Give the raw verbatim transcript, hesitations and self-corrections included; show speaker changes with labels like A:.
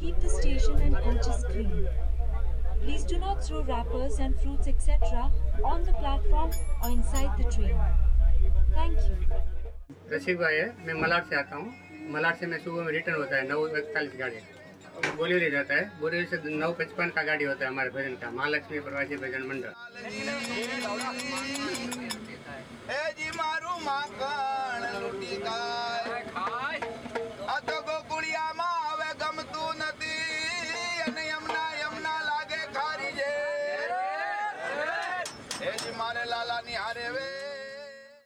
A: keep the station and coaches clean. Please do not throw wrappers and fruits et cetera on the platform or inside the train. Thank you.
B: रसिक भाई है, मैं मलाड से आता हूँ। मलाड से मैं सुबह में रिटर्न होता है नौ इकतालीस गाड़ी बोरीवली जाता है। बोरीवली से नौ पचपन का गाड़ी होता है हमारे भजन का, महालक्ष्मी प्रवासी भजन मंडल।
C: ए जी मारू माखण लुटी का